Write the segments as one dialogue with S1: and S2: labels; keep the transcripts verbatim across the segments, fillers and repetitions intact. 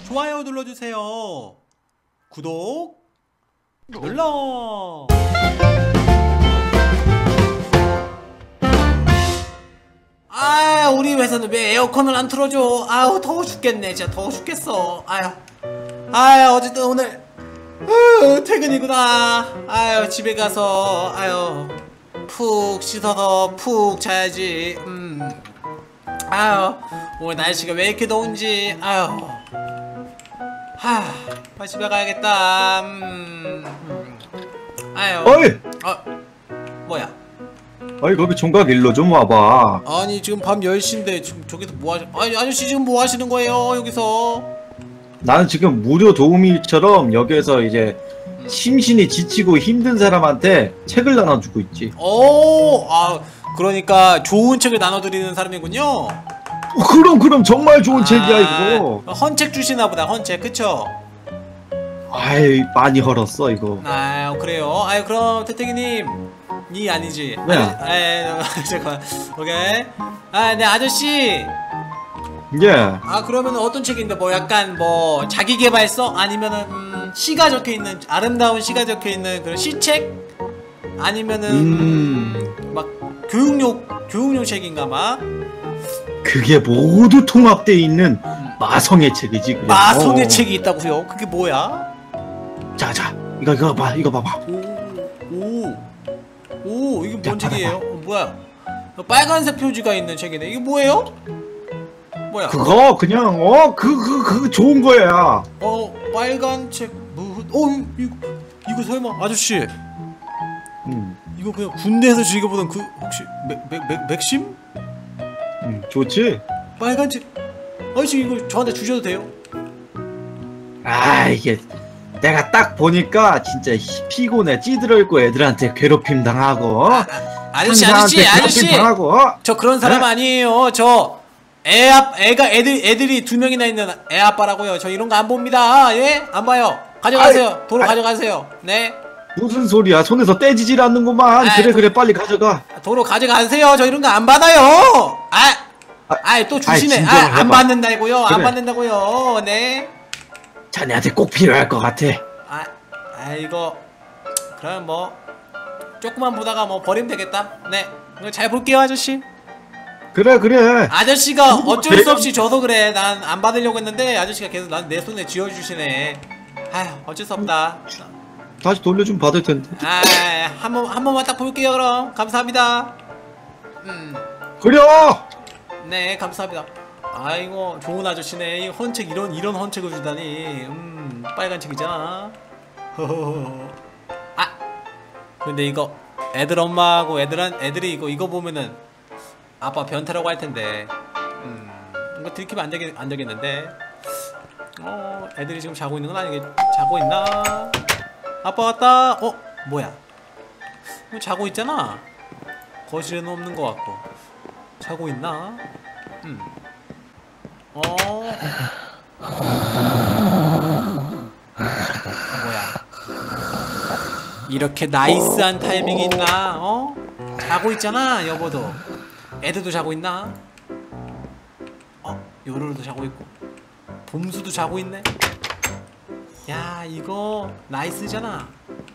S1: 좋아요 눌러주세요. 구독 눌러. 아, 우리 회사는 왜 에어컨을 안 틀어줘? 아우, 더워 죽겠네. 진짜 더워 죽겠어. 아유, 아유, 어쨌든 오늘 으, 퇴근이구나. 아유, 집에 가서 아유 푹 씻어서 푹 자야지. 음, 아유, 오늘 날씨가 왜 이렇게 더운지. 아유, 하, 빨리 집에 가야겠다. 음, 음. 아유,
S2: 어이!
S1: 어, 뭐야?
S2: 어이, 거기 총각 일로 좀 와봐.
S1: 아니, 지금 밤 열 시인데 지금 저기서 뭐 하시... 아니, 아저씨 지금 뭐 하시는 거예요, 여기서?
S2: 나는 지금 무료 도우미처럼 여기에서 이제 심신이 지치고 힘든 사람한테 책을 나눠주고 있지.
S1: 오, 아, 그러니까 좋은 책을 나눠드리는 사람이군요.
S2: 어, 그럼 그럼 정말 좋은
S1: 아,
S2: 책이야 이거.
S1: 헌책 주시나 보다, 헌책, 그쵸?
S2: 아이, 많이 헐었어 이거.
S1: 아, 그래요. 아유, 그럼 태태기님, 이 아니지?
S2: 뭐야?
S1: 아, 잠깐, 오케이. 아, 네, 아저씨.
S2: 예.
S1: 아, 그러면 어떤 책인데, 뭐 약간 뭐 자기계발서 아니면은 음, 시가 적혀있는, 아름다운 시가 적혀있는 그런 시책? 아니면은
S2: 음.
S1: 음, 막 교육용 교육용 책인가 막.
S2: 그게 모두 통합되어 있는 마성의 책이지. 그냥.
S1: 마성의
S2: 어.
S1: 책이 있다고요? 그게 뭐야?
S2: 자, 자, 이거 이거 봐, 이거 봐봐.
S1: 오, 오, 오, 이게 뭔
S2: 자,
S1: 책이에요? 어, 뭐야? 빨간색 표지가 있는 책이네. 이게 뭐예요? 뭐야?
S2: 그거 그냥 어, 그 그 그 좋은 거야.
S1: 어, 빨간 책 무, 어, 이거 이거 설마 아저씨?
S2: 음,
S1: 이거 그냥 군대에서 즐겨보던 그 혹시 맥, 맥, 맥, 맥심?
S2: 음, 좋지.
S1: 빨간 책. 아저씨 이거 저한테 주셔도 돼요?
S2: 아, 이게 내가 딱 보니까 진짜 피곤해. 찌들어 있고 애들한테 괴롭힘 당하고
S1: 아, 아, 아저씨 아저씨 아저씨
S2: 당하고.
S1: 저 그런 사람
S2: 네?
S1: 아니에요. 저 애아 애가 애들 애들이 두 명이나 있는 애 아빠라고요. 저 이런 거 안 봅니다. 예? 안 봐요. 가져가세요.
S2: 아이,
S1: 도로
S2: 아이.
S1: 가져가세요. 네.
S2: 무슨 소리야? 손에서 떼지질 않는구만.
S1: 아이,
S2: 그래
S1: 도-
S2: 그래 빨리 가져가.
S1: 도로 가져가세요. 저 이런 거 안 받아요. 아, 아이 또 주시네.
S2: 아이,
S1: 아,
S2: 진정을
S1: 안
S2: 해봐.
S1: 받는다고요. 안
S2: 그래.
S1: 받는다고요. 네.
S2: 자네한테 꼭 필요할 것 같아.
S1: 아, 아 이거 그럼 뭐 조금만 보다가 뭐 버리면 되겠다. 네. 이거 잘 볼게요, 아저씨.
S2: 그래 그래.
S1: 아저씨가 어쩔 수
S2: 내가-
S1: 없이 줘서 그래. 난 안 받으려고 했는데 아저씨가 계속 난 내 손에 쥐어주시네. 아휴, 어쩔 수 없다.
S2: 다시 돌려주면 받을 텐데.
S1: 아, 한 번, 한 번만 딱 볼게요, 그럼. 감사합니다. 음,
S2: 그래.
S1: 네, 감사합니다. 아이고, 좋은 아저씨네. 이 헌책, 이런, 이런 헌책을 주다니. 음, 빨간 책이잖아. 허허허. 아! 근데 이거, 애들 엄마하고 애들한, 애들이 이거, 이거 보면은, 아빠 변태라고 할 텐데. 음, 이거 들키면 안 되겠, 안 되겠는데. 어, 애들이 지금 자고 있는 건 아니겠, 자고 있나? 아빠 왔다. 어? 뭐야? 뭐 자고 있잖아. 거실에는 없는 것 같고. 자고 있나? 음. 어? 뭐야? 이렇게 나이스한 타이밍이 있나? 어? 자고 있잖아, 여보도. 애들도 자고 있나? 어? 요루루도 자고 있고. 봄수도 자고 있네. 야, 이거 나이스잖아.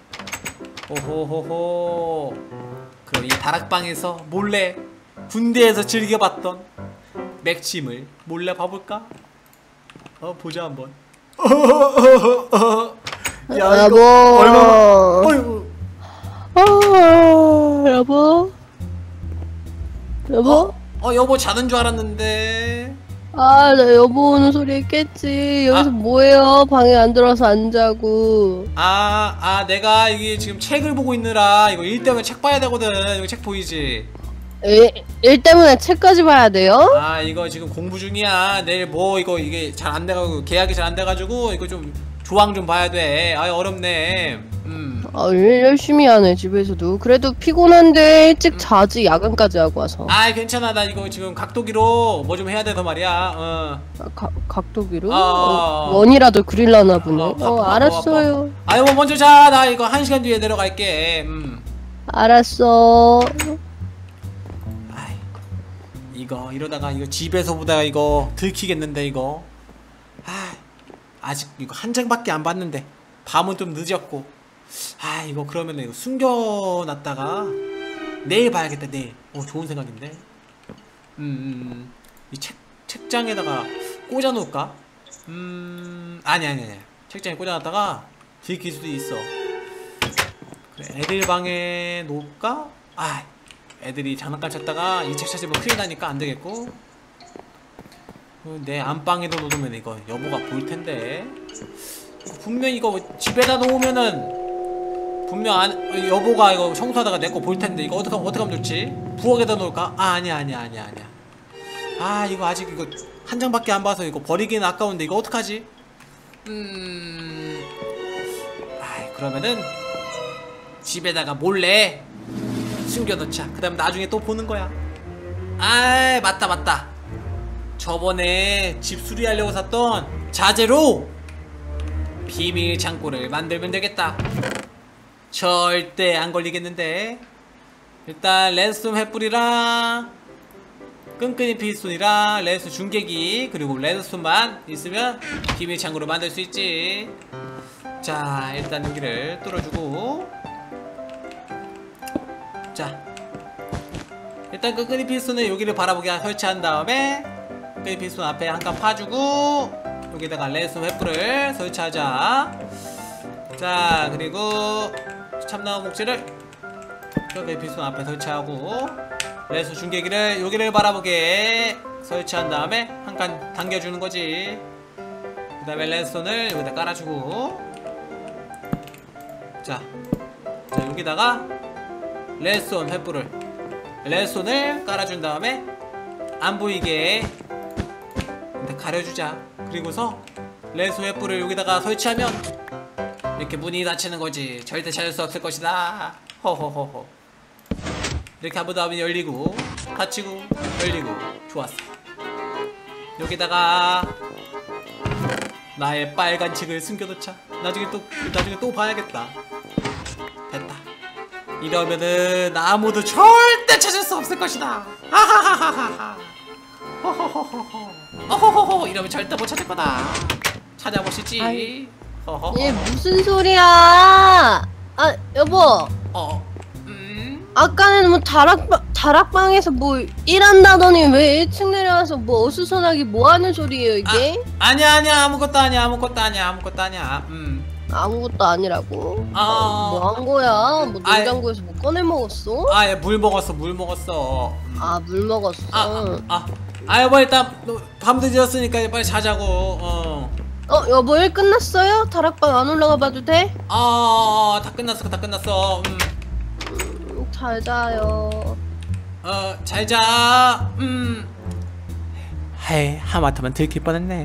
S1: 오호호호. 그럼 이 다락방에서 몰래 군대에서 즐겨봤던 맥심을 몰래 봐볼까? 어, 보자 한번. 야,
S3: 여보.
S1: 이거 얼마나? 어이구.
S3: 아, 여보. 여보?
S1: 어, 어, 여보 자는 줄 알았는데.
S3: 아, 나 여보 오는 소리 했겠지. 여기서
S1: 아.
S3: 뭐해요? 방에 안 들어와서 안 자고.
S1: 아, 아, 내가 이게 지금 책을 보고 있느라 이거 일 때문에 책 봐야 되거든. 이거 책 보이지?
S3: 일, 일 때문에 책까지 봐야 돼요?
S1: 아, 이거 지금 공부 중이야. 내일 뭐 이거 이게 잘 안 돼가지고 계약이 잘 안 돼가지고 이거 좀 조항 좀 봐야 돼. 아, 어렵네. 음.
S3: 아, 일 열심히 하네, 집에서도. 그래도 피곤한데 일찍 자지, 야근까지 하고 와서.
S1: 아, 괜찮아. 나 이거 지금 각도기로 뭐 좀 해야 돼서 말이야. 어.
S3: 아, 가, 각도기로?
S1: 아,
S3: 어, 원이라도 그릴라나 보네.
S1: 어,
S3: 어,
S1: 바빠, 바빠,
S3: 알았어요.
S1: 아유, 뭐 먼저 자. 나 이거 한 시간 뒤에 내려갈게. 음.
S3: 알았어.
S1: 아이, 이거 이러다가 이거 집에서 보다가 이거 들키겠는데 이거. 아, 아직 이거 한 장밖에 안 봤는데 밤은 좀 늦었고 아 이거 그러면 이거 숨겨놨다가 내일 봐야겠다. 내일. 오 좋은 생각인데. 음, 음, 이 책, 책장에다가 꽂아놓을까? 음 아니 아니 아니 책장에 꽂아놨다가 들킬 수도 있어. 그래, 애들 방에 놓을까? 아 애들이 장난감 찾다가 이 책 찾으면 큰일 나니까 안 되겠고 내 안방에도 놓으면 이거 여보가 볼 텐데 분명 이거 집에다 놓으면은 분명 안, 여보가 이거 청소하다가 내 거 볼 텐데 이거 어떻게 어떻게 하면 좋지? 부엌에다 놓을까? 아 아니야 아니야 아니야 아니야. 아 이거 아직 이거 한 장밖에 안 봐서 이거 버리기는 아까운데 이거 어떡하지? 음, 아 그러면은 집에다가 몰래 숨겨놓자. 그 다음 나중에 또 보는 거야. 아 맞다 맞다. 저번에 집 수리하려고 샀던 자재로 비밀 창고를 만들면 되겠다. 절대 안 걸리겠는데. 일단 레드스톤 횃불이랑 끈끈이 피스톤이랑 레드스톤 중계기 그리고 레드스톤만 있으면 비밀 창고를 만들 수 있지. 자 일단 여기를 뚫어주고 자 일단 끈끈이 피스톤을 여기를 바라보게 설치한 다음에 끈끈이 피스톤 앞에 한 칸 파주고 여기다가 레드스톤 횃불을 설치하자. 자 그리고 참나무 목재를 끈끈이 피스톤 앞에 설치하고 레드스톤 중계기를 여기를 바라보게 설치한 다음에 한 칸 당겨주는 거지. 그 다음에 레드스톤을 여기다 깔아주고 자, 자 여기다가 레드스톤 횃불을 레드스톤을 깔아준 다음에 안 보이게 가려주자. 그리고서 레드스톤 횃불을 여기다가 설치하면 이렇게 문이 닫히는 거지. 절대 찾을 수 없을 것이다. 허허허허. 이렇게 한 번 더 하면 열리고 닫히고 열리고. 좋았어. 여기다가 나의 빨간 책을 숨겨놓자. 나중에 또 나중에 또 봐야겠다. 됐다. 이러면은 아무도 절대 찾을 수 없을 것이다. 하하하하하. 호호호호호. 어호호호. 이러면 절대 못 찾을 거다. 찾아보시지. 허허.
S3: 얘 무슨 소리야? 아 여보.
S1: 어. 음.
S3: 아까는 뭐 다락방 다락방에서 뭐 일한다더니 왜 일 층 내려와서 뭐 어수선하게 뭐 하는 소리예요 이게?
S1: 아, 아니야 아니야 아무것도 아니야 아무것도 아니야 아무것도 아니야. 음.
S3: 아무것도 아니라고.
S1: 아.
S3: 뭐 한 거야? 뭐
S1: 아이.
S3: 냉장고에서 뭐 꺼내 먹었어?
S1: 아예 물 먹었어 물 먹었어. 음.
S3: 아 물 먹었어.
S1: 아, 아, 아, 아 여보 일단 밤도 늦었으니까 빨리 자자고. 어.
S3: 어 여보 일 끝났어요? 다락방 안 올라가 봐도 돼?
S1: 아, 다 끝났어, 다 끝났어. 음,
S3: 음, 잘 자요.
S1: 어, 잘 자. 음. 하이, 하마터면 들킬 뻔했네.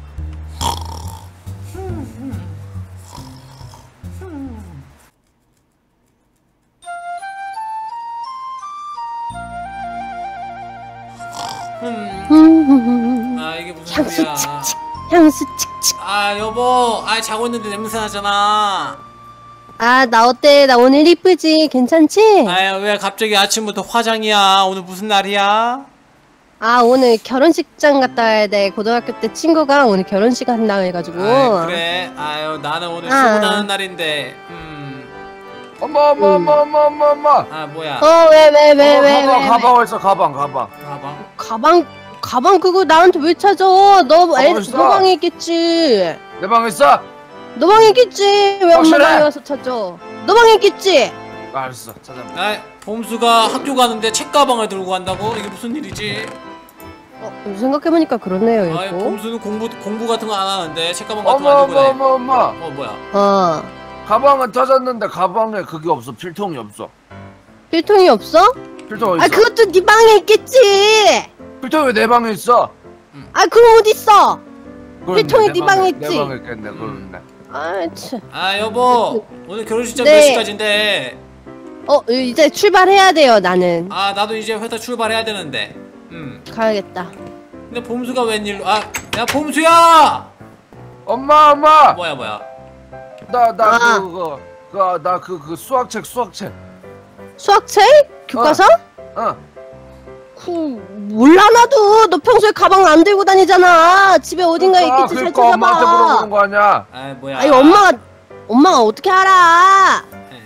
S1: 음. 아 이게 무슨
S3: 향수
S1: 소리야?
S3: 칙칙 향수 칙칙.
S1: 아 여보, 아 자고 있는데 냄새 나잖아.
S3: 아 나 어때? 나 오늘 이쁘지? 괜찮지?
S1: 아유 왜 갑자기 아침부터 화장이야? 오늘 무슨 날이야?
S3: 아 오늘 결혼식장 갔다 와야 돼. 고등학교 때 친구가 오늘 결혼식 한다 해가지고.
S1: 아이, 그래. 아유 나는 오늘
S3: 아.
S1: 출근하는 날인데. 음.
S4: 엄마 엄마 엄마 엄마 엄마 엄마.
S1: 아 뭐야?
S3: 어 왜 왜 왜
S4: 어,
S3: 왜
S4: 가방
S3: 왜?
S4: 가방 어딨어 가방 가방.
S1: 가방.
S3: 가방 가방 그거 나한테 왜 찾아? 너 애,
S4: 어딨어?
S3: 너 방에 있겠지.
S4: 내 방에 있어?
S3: 너 방에 있겠지. 왜 엄마
S4: 확실해?
S3: 방에 와서 찾아? 너 방에 있겠지.
S4: 알았어 찾아.
S1: 아 봄수가 학교 가는데 책 가방을 들고 간다고? 이게 무슨 일이지?
S3: 어 생각해보니까 그렇네요.
S1: 아
S3: 이거.
S1: 봄수는 공부 공부 같은 거 안 하는데 책 가방 같은 거
S4: 엄마
S1: 안 들고
S4: 엄마
S1: 다녀.
S4: 엄마 엄마.
S1: 어 뭐야?
S3: 어
S4: 가방은 찾았는데 가방에 그게 없어. 필통이 없어.
S3: 필통이 없어?
S4: 필통 어디
S3: 아
S4: 있어?
S3: 그것도 네 방에 있겠지.
S4: 필통이 왜 내 방에 있어?
S3: 아 그럼 어디 있어?
S4: 그렇네,
S3: 필통이
S4: 내
S3: 네 방에
S4: 내
S3: 있지.
S4: 방에 있겠네. 그렇네.
S3: 아 참.
S1: 아 여보 오늘 결혼식장
S3: 네.
S1: 몇 시까지인데?
S3: 어 이제 출발해야 돼요. 나는
S1: 아 나도 이제 회사 출발해야 되는데. 음.
S3: 가야겠다.
S1: 근데 봄수가 웬일로? 아 야 봄수야!
S4: 엄마 엄마.
S1: 뭐야 뭐야?
S4: 나 나
S3: 아.
S4: 그거 그나 그 그 수학책 수학책.
S3: 수학책? 교과서?
S4: 어.
S3: 그 몰라 나도. 너 평소에 가방 안 들고 다니잖아. 집에 어딘가에
S4: 그러니까,
S3: 있겠지. 잘
S4: 그러니까 엄마한테
S3: 찾아봐.
S4: 물어보는 거 아니야?
S1: 아 뭐야.
S3: 아니 엄마가 엄마가 어떻게 알아?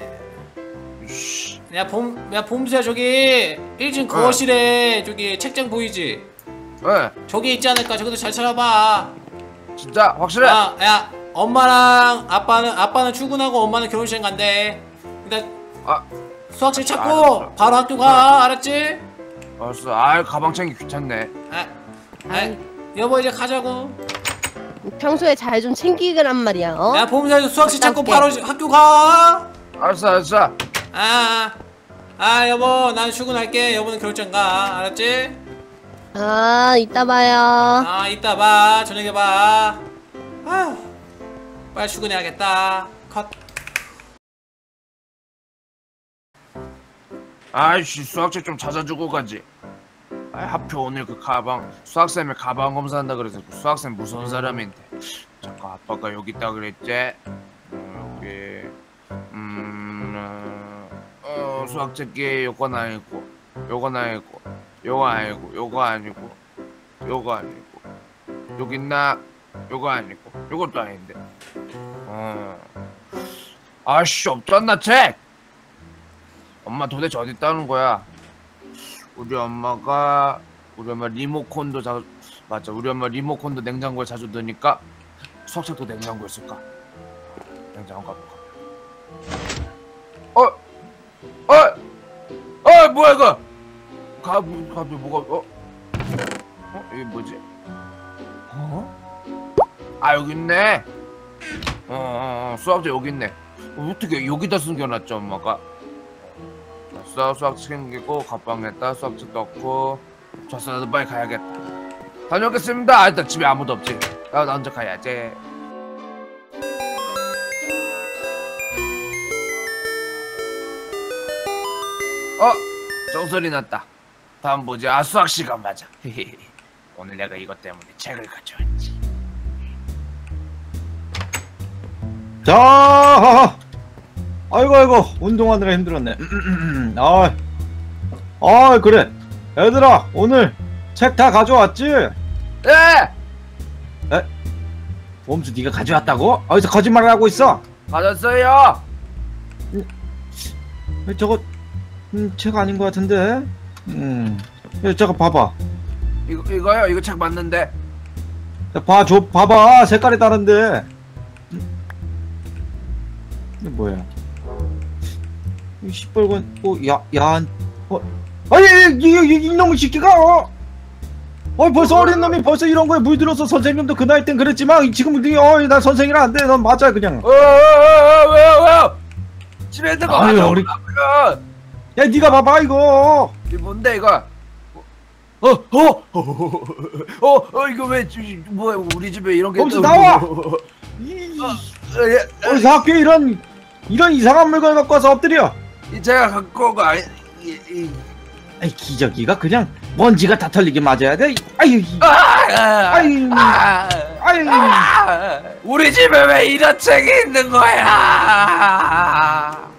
S4: 씨.
S1: 야 봄, 야 봄수야 저기 일 층 거실에 저기 책장 보이지?
S4: 예.
S1: 저기 있지 않을까? 저기도 잘 찾아봐.
S4: 진짜 확실해?
S1: 아, 야 엄마랑 아빠는 아빠는 출근하고 엄마는 결혼식 간대. 일단
S4: 아.
S1: 수학책 찾고
S4: 알았어.
S1: 바로 학교 가. 알았지?
S4: 알았어. 아 가방 챙기 귀찮네.
S1: 아, 아 여보 이제 가자고.
S3: 평소에 잘 좀 챙기란 말이야. 어?
S1: 야 봄수야 수학책
S3: 갔다
S1: 찾고
S3: 올게.
S1: 바로 학교 가.
S4: 알았어 알았어.
S1: 아, 아 여보 난 출근할게. 여보는 결혼장 가. 알았지?
S3: 아 이따 봐요.
S1: 아 이따 봐. 저녁에 봐. 아휴 빨리 출근해야겠다. 컷.
S4: 아이씨 수학책 좀 찾아주고 가지. 아 하필 오늘 그 가방 수학쌤이 가방 검사한다 그래서 그 수학쌤 무서운 사람인데. 잠깐 아빠가 여기 있다 그랬지. 음, 여기 음 어, 수학책기 요건 아니고 요건 아니고 요거 아니고 요거 아니고 요거 아니고 여기 있나 요거 아니고 요것도 아닌데. 어 아씨 없잖아 책. 엄마 도대체 어디 있다는 거야? 우리 엄마가 우리 엄마 리모컨도 자 맞아 우리 엄마 리모컨도 냉장고에 자주 넣으니까 수학책도 냉장고에 있을까? 냉장고 가볼까? 어? 어? 어 뭐야 이거? 가부 가부 뭐가 어? 어 이게 뭐지? 어? 아 여기 있네. 어, 어, 어 수학책 여기 있네. 어, 어떻게 여기다 숨겨놨지 엄마가? 자, 수학 챙기고 가방에다 수학책 넣고. 좋았어 나도 빨리 가야겠다. 다녀오겠습니다. 아, 일단 집에 아무도 없지. 나, 나 혼자 가야지. 어? 정소리 났다. 다음 보자. 아 수학 시간 맞아. 오늘 내가 이것 때문에 책을 가져왔지.
S2: 자, 아이고 아이고 운동하느라 힘들었네. 아, 아 그래. 얘들아 오늘 책 다 가져왔지?
S4: 네!
S2: 봄수 네가 가져왔다고? 어디서 거짓말을 하고 있어?
S4: 가졌어요.
S2: 에, 저거 음, 책 아닌 것 같은데. 음, 야, 저거 봐봐.
S4: 이거 이거요? 이거 책 맞는데.
S2: 야, 봐줘, 봐봐. 색깔이 다른데. 음? 이게 뭐야? 이 시뻘건, 어, 야, 야한, 어, 아니, 이, 이, 이, 이놈의 새끼가, 어, 어, 벌써 어린 놈이 벌써 이런 거에 물들어서 선생님도 그 나이 땐 그랬지만 지금 네, 어, 난 선생이라 안 돼. 넌 맞아 그냥.
S4: 어, 어, 어, 왜요, 왜요? 집에 있는 거
S2: 아유,
S4: 맞아.
S2: 우리-
S4: 우리...
S2: 야, 네가 봐봐 이거.
S4: 이게 뭔데 이거? 어, 어, 어, 어, 어, 이거 왜 지- 뭐야? 우리 집에 이런 게
S2: 봄수
S4: 또-
S2: 나와!
S4: 어,
S2: 이,
S4: 어, 예,
S2: 어디서 학교에 이런 이런 이상한 물건 갖고 와서 엎드려.
S4: 이 제가 갖고 온 거 아니? 이, 이,
S2: 아이 기저귀가 그냥 먼지가 다 털리게 맞아야 돼. 아유, 이-
S4: 아, 아,
S2: 아유,
S4: 아,
S2: 아유.
S4: 아, 우리 집에 왜 이런 책이 있는 거야?